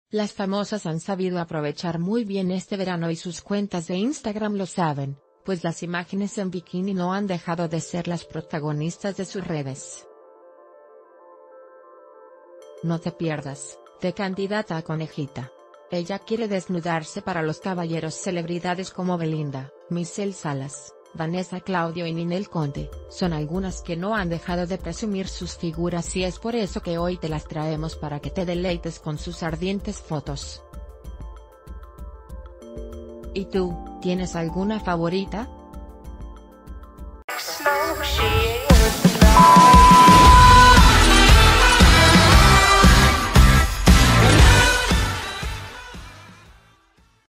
Las famosas han sabido aprovechar muy bien este verano y sus cuentas de Instagram lo saben, pues las imágenes en bikini no han dejado de ser las protagonistas de sus redes. No te pierdas, de candidata a conejita. Ella quiere desnudarse para los caballeros. Celebridades como Belinda, Michelle Salas, Vanessa Claudio y Ninel Conde, son algunas que no han dejado de presumir sus figuras y es por eso que hoy te las traemos para que te deleites con sus ardientes fotos. ¿Y tú, tienes alguna favorita?